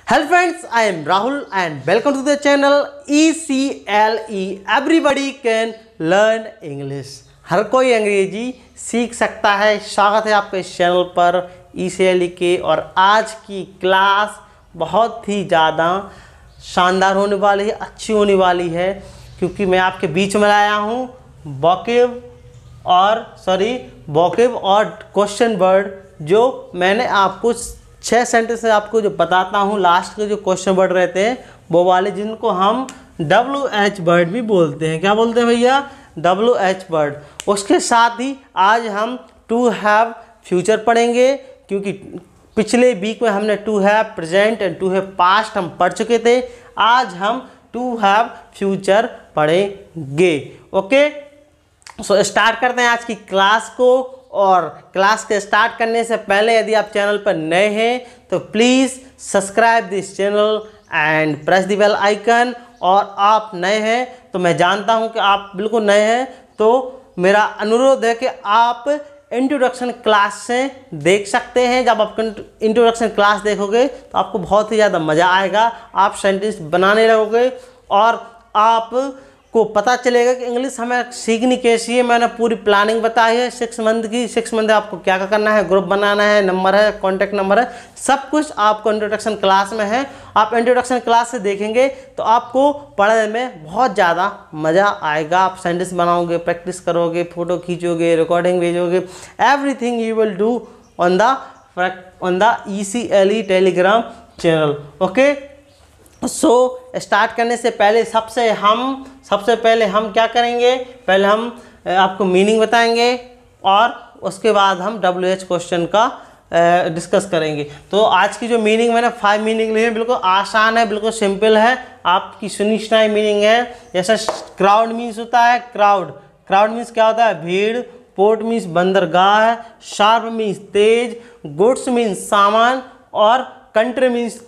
Hello friends, I am Rahul and welcome to the channel ECLE. Everybody can learn English. हर कोई अंग्रेजी सीख सकता है। स्वागत है आपके इस चैनल पर ECLE के। और आज की क्लास बहुत ही ज़्यादा शानदार होने वाली है, अच्छी होने वाली है, क्योंकि मैं आपके बीच में लाया हूँ वोकैब और क्वेश्चन वर्ड, जो मैंने आपको 6 सेंटेंस से आपको जो बताता हूँ, लास्ट के जो क्वेश्चन वर्ड रहते हैं वो वाले, जिनको हम WH वर्ड भी बोलते हैं। क्या बोलते हैं भैया? WH word. उसके साथ ही आज हम टू हैव फ्यूचर पढ़ेंगे, क्योंकि पिछले वीक में हमने to have present and to have past हम पढ़ चुके थे। आज हम टू हैव फ्यूचर पढ़ेंगे। ओके, सो स्टार्ट करते हैं आज की क्लास को। और क्लास के स्टार्ट करने से पहले यदि आप चैनल पर नए हैं तो please subscribe this channel and press the bell icon. और आप नए हैं तो मैं जानता हूं कि आप बिल्कुल नए हैं, तो मेरा अनुरोध है कि आप इंट्रोडक्शन क्लास से देख सकते हैं। जब आप इंट्रोडक्शन क्लास देखोगे तो आपको बहुत ही ज़्यादा मज़ा आएगा। आप सेंटेंस बनाने लगोगे और आप को पता चलेगा कि इंग्लिश हमें सीखनी कैसी है। मैंने पूरी प्लानिंग बताई है 6 मंथ की। 6 मंथ आपको क्या क्या करना है, ग्रुप बनाना है, नंबर है, कॉन्टैक्ट नंबर है, सब कुछ आपको इंट्रोडक्शन क्लास में है। आप इंट्रोडक्शन क्लास से देखेंगे तो आपको पढ़ने में बहुत ज़्यादा मज़ा आएगा। आप सेंटेंस बनाओगे, प्रैक्टिस करोगे, फ़ोटो खींचोगे, रिकॉर्डिंग भेजोगे, everything you will do on the ECLE Telegram channel. Okay, so start करने से पहले सबसे पहले हम क्या करेंगे, पहले हम आपको मीनिंग बताएंगे और उसके बाद हम WH क्वेश्चन का डिस्कस करेंगे। तो आज की जो मीनिंग मैंने 5 मीनिंग ली है, बिल्कुल आसान है, बिल्कुल सिंपल है, आपकी सुनी सुनाई मीनिंग है। जैसे क्राउड मीन्स होता है, क्राउड मीन्स क्या होता है? भीड़। पोर्ट मीन्स बंदरगाह। शार्प मीन्स तेज। गुड्स मीन्स सामान। और कंट्री मीन्स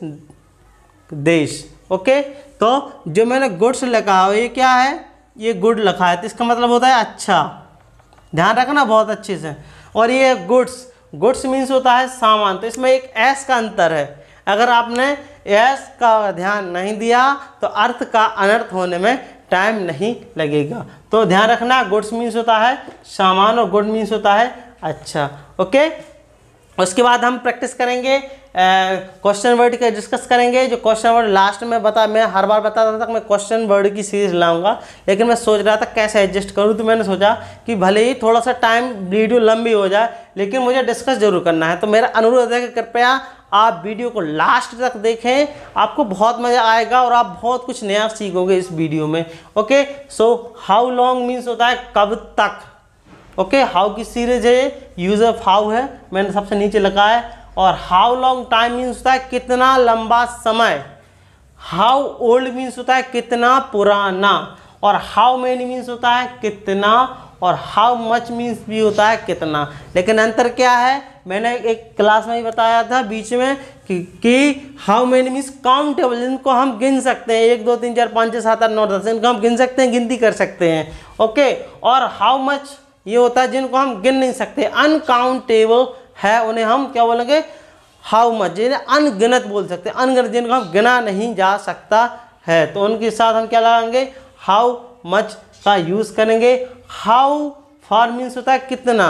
देश। ओके, तो जो मैंने गुड्स लिखा है ये क्या है? ये गुड लिखा है, तो इसका मतलब होता है अच्छा। ध्यान रखना बहुत अच्छे से। और ये गुड्स मीन्स होता है सामान, तो इसमें एक एस का अंतर है। अगर आपने एस का ध्यान नहीं दिया तो अर्थ का अनर्थ होने में टाइम नहीं लगेगा। तो ध्यान रखना, गुड्स मीन्स होता है सामान और गुड मीन्स होता है अच्छा। ओके, उसके बाद हम प्रैक्टिस करेंगे, क्वेश्चन वर्ड के डिस्कस करेंगे। जो क्वेश्चन वर्ड लास्ट में मैं हर बार बताता था कि मैं क्वेश्चन वर्ड की सीरीज लाऊंगा, लेकिन मैं सोच रहा था कैसे एडजस्ट करूं, तो मैंने सोचा कि भले ही थोड़ा सा टाइम वीडियो लंबी हो जाए, लेकिन मुझे डिस्कस जरूर करना है। तो मेरा अनुरोध है कि कृपया आप वीडियो को लास्ट तक देखें, आपको बहुत मज़ा आएगा और आप बहुत कुछ नया सीखोगे इस वीडियो में। Okay, so how long means होता है कब तक। ओके, हाउ की सीरीज है, यूज ऑफ हाउ है, मैंने सबसे नीचे लिखा है। और हाउ लॉन्ग टाइम मीन्स होता है कितना लंबा समय। हाउ ओल्ड मीन्स होता है कितना पुराना। और हाउ मेनी मीन्स होता है कितना। और हाउ मच मीन्स भी होता है कितना। लेकिन अंतर क्या है, मैंने एक क्लास में ही बताया था बीच में कि हाउ मेनी मीन्स काउंटेबल, जिनको हम गिन सकते हैं, 1 2 3 4 5 6 7 8 9 10, इनको हम गिन सकते हैं, गिनती कर सकते हैं। ओके, और हाउ मच ये होता है जिनको हम गिन नहीं सकते, अनकाउंटेबल है, उन्हें हम क्या बोलेंगे? How much. जिन्हें अनगिनत बोल सकते हैं, अनगिनत जिनको हम गिना नहीं जा सकता है, तो उनके साथ हम क्या लगाएंगे? हाउ मच का यूज़ करेंगे। हाउ फार मीन्स होता है कितना।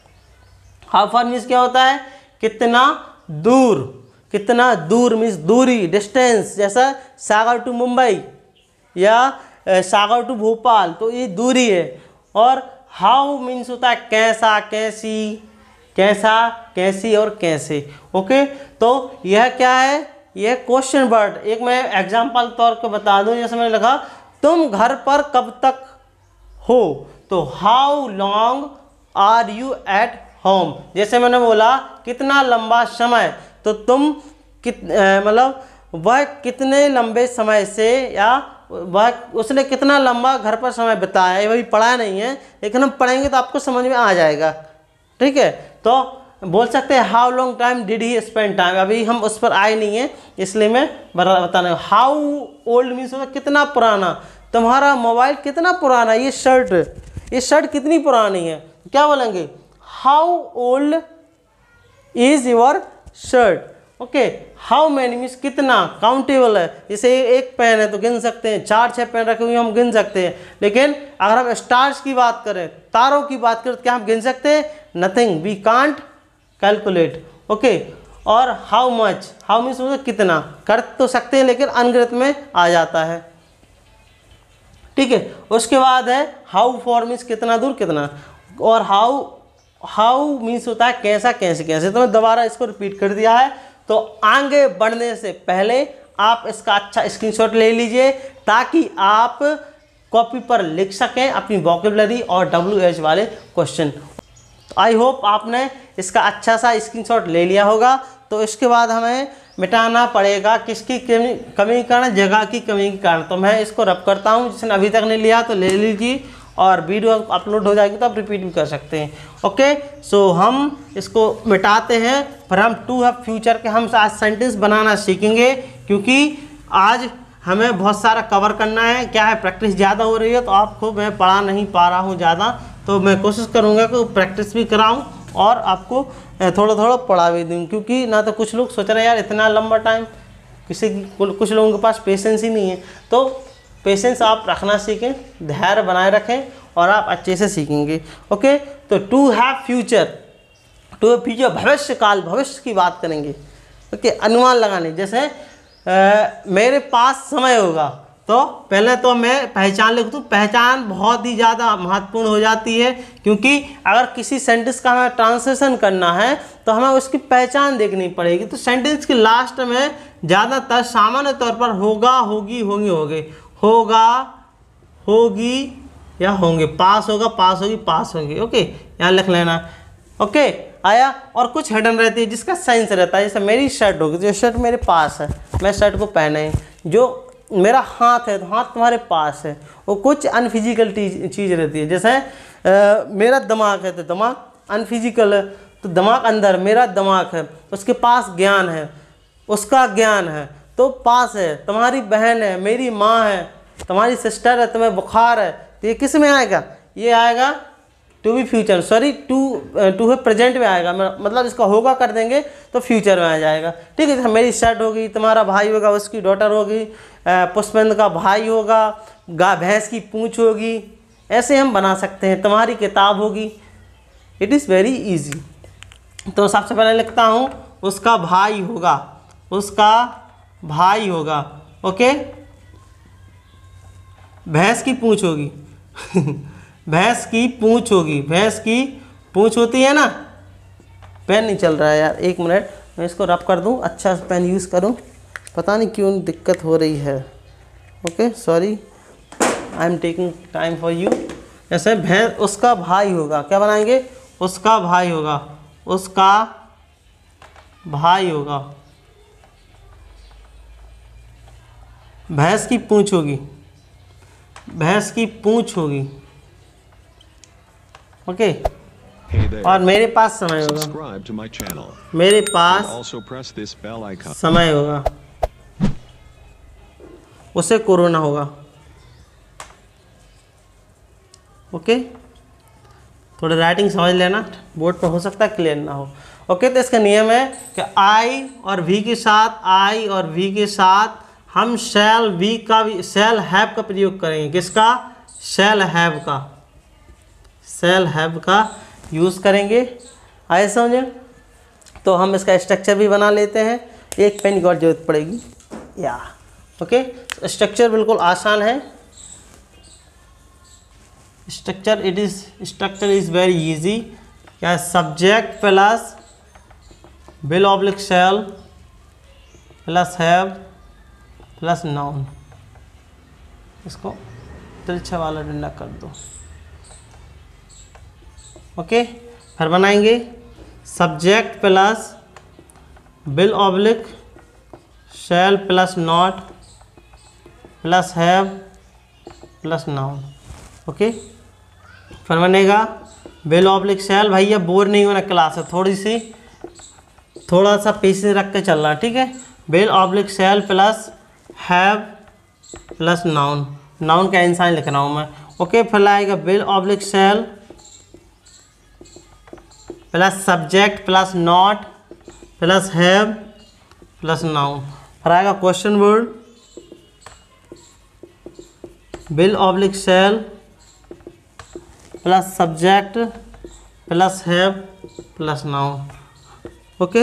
हाउ फार मीन्स क्या होता है? कितना दूर। कितना दूर मीन्स दूरी, डिस्टेंस। जैसा सागर टू मुंबई या सागर टू भोपाल, तो ये दूरी है। और हाउ मीन्स होता है कैसा, कैसी, कैसा, कैसी और कैसे। ओके, तो यह क्या है? यह क्वेश्चन वर्ड। एक मैं एग्जांपल तौर पर बता दूं, जैसे मैंने लिखा तुम घर पर कब तक हो, तो how long are you at home. जैसे मैंने बोला कितना लंबा समय, तो तुम मतलब वह कितने लंबे समय से, या वह उसने कितना लंबा घर पर समय बिताया है। वही पढ़ा नहीं है, लेकिन हम पढ़ेंगे तो आपको समझ में आ जाएगा। ठीक है, तो बोल सकते हैं how long time did he spend time. अभी हम उस पर आए नहीं हैं, इसलिए मैं बताना। हाउ ओल्ड मीन्स होता है कितना पुराना। तुम्हारा मोबाइल कितना पुराना, ये शर्ट कितनी पुरानी है, क्या बोलेंगे? How old is your shirt. Okay. How many means कितना, काउंटेबल है, जैसे एक पेन है तो गिन सकते हैं, 4-6 पेन रखे हुए हम गिन सकते हैं। लेकिन अगर हम स्टार्स की बात करें, तारों की बात करें, तो क्या हम गिन सकते हैं? Nothing, we can't calculate. Okay. और हाउ मच, हाउ मीन्स मतलब कितना, कर तो सकते हैं लेकिन अनगिनत में आ जाता है, ठीक है। उसके बाद है हाउ फॉर मीन्स कितना दूर, कितना। और हाउ मीन्स होता है कैसा, कैसे कैसे। तो मैं दोबारा इसको रिपीट कर दिया है। तो आगे बढ़ने से पहले आप इसका अच्छा स्क्रीनशॉट ले लीजिए ताकि आप कॉपी पर लिख सकें अपनी वोकैबुलरी और WH वाले क्वेश्चन। आई होप आपने इसका अच्छा सा स्क्रीनशॉट ले लिया होगा। तो इसके बाद हमें मिटाना पड़ेगा किसकी कमी के कारण, जगह की कमी के कारण। तो मैं इसको रब करता हूँ, जिसने अभी तक नहीं लिया तो ले लीजिए, और वीडियो अपलोड हो जाएगी तो आप रिपीट भी कर सकते हैं। ओके। सो हम इसको मिटाते हैं, पर हम टू हैव फ्यूचर के हम आज सेंटेंस बनाना सीखेंगे, क्योंकि आज हमें बहुत सारा कवर करना है। क्या है, प्रैक्टिस ज़्यादा हो रही है तो आपको मैं पढ़ा नहीं पा रहा हूँ ज़्यादा, तो मैं कोशिश करूँगा कि प्रैक्टिस भी कराऊँ और आपको थोड़ा थोड़ा पढ़ा भी दूँ। क्योंकि ना तो कुछ लोग सोच रहे हैं यार इतना लंबा टाइम, कुछ लोगों के पास पेशेंस ही नहीं है। तो पेशेंस आप रखना सीखें, धैर्य बनाए रखें और आप अच्छे से सीखेंगे। ओके। तो to have future, to have future भविष्य काल, भविष्य की बात करेंगे। ओके। अनुमान लगाने, जैसे मेरे पास समय होगा, तो पहले तो मैं पहचान लिख दूँ। पहचान बहुत ही ज़्यादा महत्वपूर्ण हो जाती है, क्योंकि अगर किसी सेंटेंस का हमें ट्रांसलेशन करना है तो हमें उसकी पहचान देखनी पड़ेगी। तो सेंटेंस के लास्ट में ज़्यादातर सामान्य तौर पर होगा, होगी, होंगे, होगे, होगा, होगी या होंगे, पास होगा, पास होगी, पास होंगे। ओके, यहाँ लिख लेना। ओके, आया। और कुछ हिडन रहती है जिसका साइंस रहता है, जैसे मेरी शर्ट होगी, जो शर्ट मेरे पास है, मैं शर्ट को पहने हैं। जो मेरा हाथ है तो हाथ तुम्हारे पास है। वो कुछ अनफिजिकल चीज़ रहती है, जैसे मेरा दिमाग है तो दिमाग अनफिजिकल है, तो दिमाग अंदर, मेरा दिमाग है, उसके पास ज्ञान है, उसका ज्ञान है तो पास है। तुम्हारी बहन है, मेरी माँ है, तुम्हारी सिस्टर है, तुम्हें बुखार है, तो ये किस में आएगा? ये आएगा to be future, sorry to है प्रेजेंट में आएगा। मतलब इसका होगा कर देंगे तो फ्यूचर में आ जाएगा, ठीक है। मेरी शर्ट होगी, तुम्हारा भाई होगा, उसकी डॉटर होगी, पुष्पेंद्र का भाई होगा, भैंस की पूंछ होगी, ऐसे हम बना सकते हैं। तुम्हारी किताब होगी। It is very easy. तो सबसे पहले लिखता हूँ उसका भाई होगा, उसका भाई होगा। ओके। भैंस की पूंछ होगी भैंस की पूंछ होगी, भैंस की पूंछ होती है ना। पेन नहीं चल रहा है यार, एक मिनट, मैं इसको रब कर दूं, अच्छा पेन यूज़ करूं, पता नहीं क्यों दिक्कत हो रही है। Okay, sorry, I am taking time for you. ऐसे भैंस, उसका भाई होगा, क्या बनाएंगे? उसका भाई होगा, उसका भाई होगा। भैंस की पूंछ होगी, भैंस की पूंछ होगी। ओके। और मेरे पास समय होगा, मेरे पास समय होगा, उसे कोरोना होगा। ओके, थोड़ी राइटिंग समझ लेना, बोर्ड पर हो सकता है क्लियर ना हो। ओके। तो इसका नियम है कि आई और वी के साथ, आई और वी के साथ हम शैल वी का भी, शैल हैव का प्रयोग करेंगे। किसका? शैल हैव का, शैल हैव का यूज़ करेंगे। आए समझे? तो हम इसका स्ट्रक्चर भी बना लेते हैं। एक पेन की और जरूरत पड़ेगी या। ओके, स्ट्रक्चर बिल्कुल आसान है। Structure is very easy. क्या है? Subject plus will oblique shall plus have plus noun. इसको तिरछा वाला डंडा कर दो। ओके, फिर बनाएंगे subject plus will oblique shall plus not plus have plus noun. Okay, फिर बनेगा विल ऑब्लिक शैल। भैया बोर नहीं होना क्लास है, थोड़ा सा पेशेंस रख के चलना, ठीक है। Will oblique shall plus have plus noun, noun का इंसान लिख रहा हूँ मैं। ओके, फिर आएगा will oblique shall plus subject plus not plus have plus noun. फिर आएगा question word will oblique shall plus subject plus have plus noun. Okay,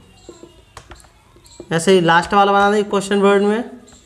ऐसे ही लास्ट वाला बना देंगे क्वेश्चन वर्ड में।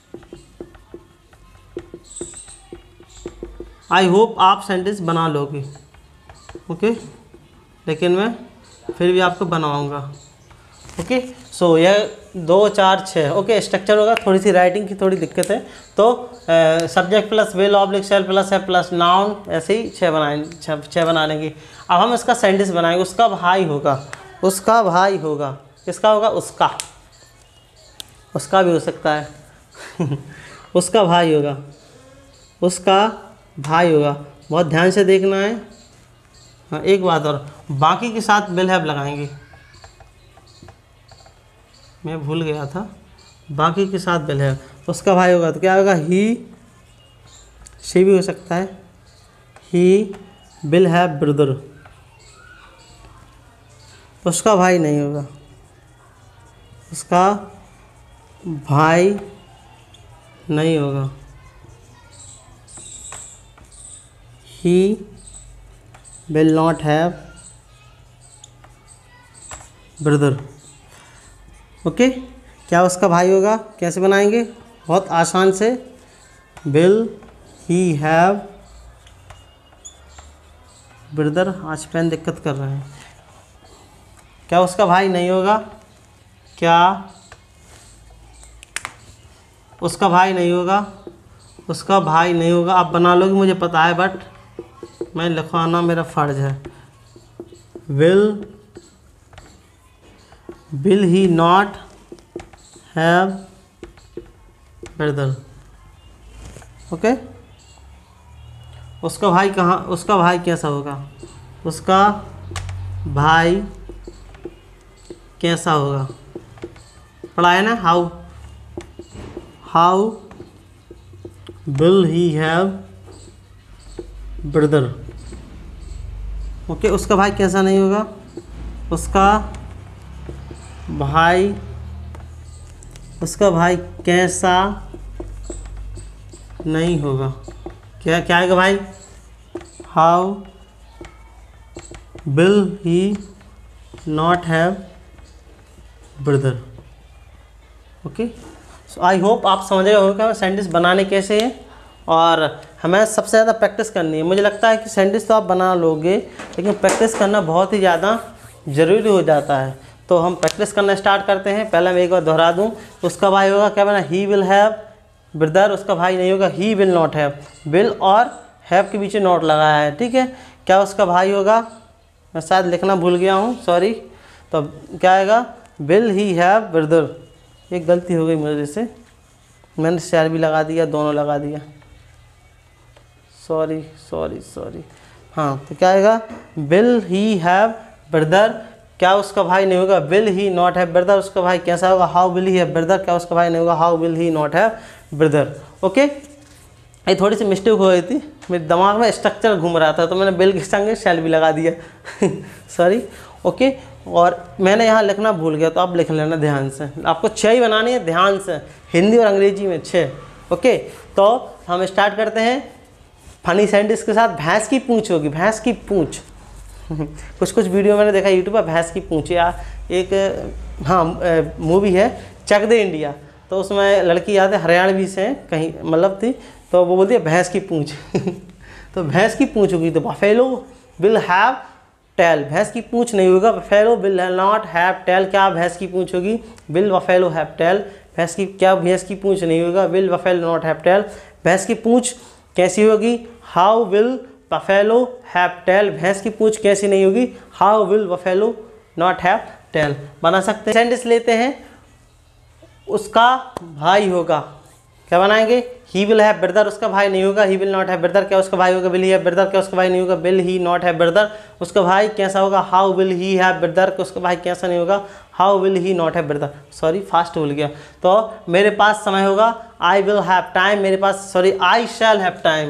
आई होप आप सेंटेंस बना लोगे। ओके, लेकिन मैं फिर भी आपको बनवाऊंगा। ओके, सो यह 2 4 6 ओके स्ट्रक्चर होगा। थोड़ी सी राइटिंग की थोड़ी दिक्कत है, तो subject plus will oblique shall plus है प्लस नाउन, ऐसे ही 6 बना लेंगे। अब हम इसका सेंटेंस बनाएंगे। उसका भाई होगा, उसका भाई होगा, किसका होगा? उसका, उसका भी हो सकता है उसका भाई होगा, उसका भाई होगा। बहुत ध्यान से देखना है। हाँ, एक बात और, बाकी के साथ विल हैव लगाएंगे। मैं भूल गया था, बाकी के साथ विल हैव। उसका भाई होगा तो क्या होगा? ही, शी भी हो सकता है। He will have brother. उसका भाई नहीं होगा, उसका भाई नहीं होगा। He will not have brother. Okay, क्या उसका भाई होगा? कैसे बनाएंगे? बहुत आसान से, विल ही हैव ब्रदर। आज पेन दिक्कत कर रहे हैं। क्या उसका भाई नहीं होगा? क्या उसका भाई नहीं होगा? उसका भाई नहीं होगा। आप बना लोगे मुझे पता है, बट मैं लिखवाना मेरा फ़र्ज है। Will he not have brother. Okay, उसका भाई कहाँ, उसका भाई कैसा होगा? उसका भाई कैसा होगा? पढ़ा है ना? How will he have brother. Okay, उसका भाई कैसा नहीं होगा? उसका भाई, उसका भाई कैसा नहीं होगा। क्या क्या आएगा भाई? How will he not have brother. Okay, so I hope आप समझ गए होंगे सेंटेंस बनाने कैसे हैं, और हमें सबसे ज़्यादा प्रैक्टिस करनी है। मुझे लगता है कि सेंटेंस तो आप बना लोगे, लेकिन प्रैक्टिस करना बहुत ही ज़्यादा ज़रूरी हो जाता है। तो हम प्रैक्टिस करना स्टार्ट करते हैं। पहले मैं एक बार दोहरा दूँ। उसका भाई होगा, क्या बना? He will have brother. उसका भाई नहीं होगा, he will not have. Will और हैव के बीच नॉट लगाया है, ठीक है। क्या उसका भाई होगा? मैं शायद लिखना भूल गया हूँ, सॉरी। तो क्या आएगा? Will he have brother. एक गलती हो गई मेरे से, मैंने शेयर भी लगा दिया, दोनों लगा दिया, सॉरी सॉरी सॉरी। हाँ, तो क्या आएगा? Will he have brother. क्या उसका भाई नहीं होगा? Will he not have brother. उसका भाई कैसा होगा? How will he have brother. क्या उसका भाई नहीं होगा? How will he not have brother. Okay, ये थोड़ी सी मिस्टेक हो गई थी, मेरे दिमाग में स्ट्रक्चर घूम रहा था, तो मैंने विल के संग शैल भी लगा दिया सॉरी। ओके, और मैंने यहाँ लिखना भूल गया, तो आप लिख लेना ध्यान से। आपको 6 ही बनानी है, ध्यान से, हिंदी और अंग्रेजी में 6। ओके, तो हम स्टार्ट करते हैं फनी सेंटेंस के साथ। भैंस की पूंछ होगी, भैंस की पूंछ कुछ वीडियो मैंने देखा यूट्यूब पर, भैंस की पूंछ। या एक मूवी है चक दे इंडिया, तो उसमें लड़की याद है हरियाणवी से कहीं मतलब थी, तो वो बोलती है भैंस की पूंछ तो भैंस की पूंछ होगी, तो बफेलो विल हैव टेल। भैंस की पूंछ नहीं होगा, buffalo will not have tail. क्या भैंस की पूंछ होगी? Will buffalo have tail. भैंस की, क्या भैंस की पूंछ नहीं होगा? Will buffalo not have tail. भैंस की पूंछ कैसी होगी? How will buffalo have tail. भैंस की पूंछ कैसी नहीं होगी? How will buffalo not have tail. बना सकते हैं। सेंटेंस लेते हैं, उसका भाई होगा, क्या बनाएंगे? He will have brother. उसका भाई नहीं होगा, he will not have brother. क्या उसका भाई होगा? Will he have brother. क्या उसका भाई नहीं होगा? Will he not have brother. उसका भाई कैसा होगा? How will he have brother. क्या उसका भाई कैसा नहीं होगा? How will he not have brother. Sorry, fast भूल गया। तो मेरे पास समय होगा, आई विल हैव टाइम। मेरे पास, sorry, I shall have time.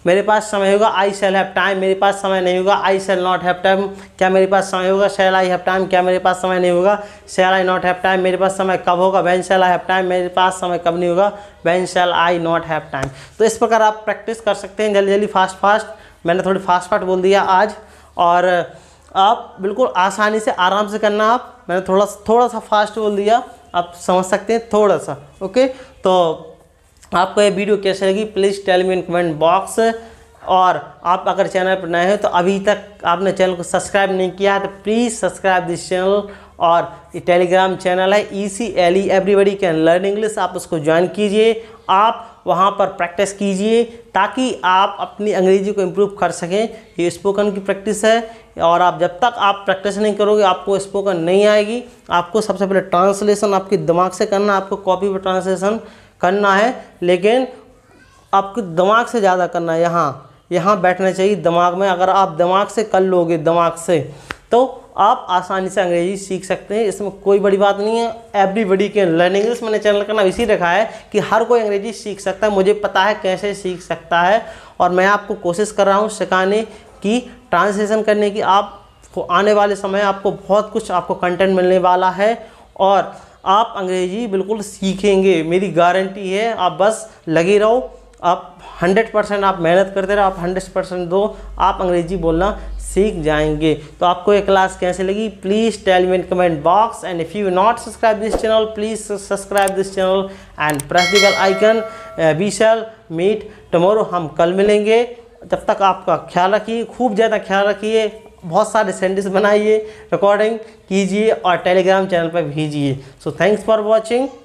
मेरे पास समय होगा, आई शैल हैव टाइम, मेरे पास समय नहीं होगा, I shall not have time, क्या मेरे पास समय होगा, शैल आई हैव टाइम, क्या मेरे पास समय नहीं होगा, shall I not have time, मेरे पास समय कब होगा, when shall I have time, मेरे पास समय कब नहीं होगा, when shall I not have time. तो इस प्रकार आप प्रैक्टिस कर सकते हैं जल्दी जल्दी, फास्ट। मैंने थोड़ी फास्ट बोल दिया आज, और आप बिल्कुल आसानी से आराम से करना। मैंने थोड़ा सा फास्ट बोल दिया, आप समझ सकते हैं थोड़ा सा। ओके, तो आपको ये वीडियो कैसे लगी please tell me in comment box. और आप अगर चैनल पर नए हैं तो अभी तक आपने चैनल को सब्सक्राइब नहीं किया है तो प्लीज़ सब्सक्राइब दिस चैनल। और ये टेलीग्राम चैनल है ECLE everybody can learn English, आप उसको ज्वाइन कीजिए, आप वहाँ पर प्रैक्टिस कीजिए ताकि आप अपनी अंग्रेजी को इम्प्रूव कर सकें। ये स्पोकन की प्रैक्टिस है, और आप जब तक आप प्रैक्टिस नहीं करोगे आपको स्पोकन नहीं आएगी। आपको सबसे पहले ट्रांसलेशन आपके दिमाग से करना, आपको कॉपी पर ट्रांसलेशन करना है, लेकिन आपको दिमाग से ज़्यादा करना है। यहाँ बैठना चाहिए दिमाग में। अगर आप दिमाग से कर लोगे, दिमाग से, तो आप आसानी से अंग्रेजी सीख सकते हैं। इसमें कोई बड़ी बात नहीं है। एवरीबडी कैन लर्न इंग्लिश, मैंने चैनल का नाम इसी रखा है कि हर कोई अंग्रेजी सीख सकता है। मुझे पता है कैसे सीख सकता है, और मैं आपको कोशिश कर रहा हूँ सिखाने की, ट्रांसलेशन करने की। आपको आने वाले समय आपको बहुत कुछ आपको कंटेंट मिलने वाला है, और आप अंग्रेजी बिल्कुल सीखेंगे, मेरी गारंटी है। आप बस लगे रहो, आप 100% आप मेहनत करते रहो, आप 100% दो, आप अंग्रेजी बोलना सीख जाएंगे। तो आपको ये क्लास कैसे लगी please tell me in comment box, and if you not subscribe this channel please subscribe this channel and press the bell icon. We shall meet tomorrow, हम कल मिलेंगे। तब तक आपका ख्याल रखिए, खूब ज़्यादा ख्याल रखिए, बहुत सारे सेंटेंस बनाइए, रिकॉर्डिंग कीजिए और टेलीग्राम चैनल पर भेजिए। So thanks for watching.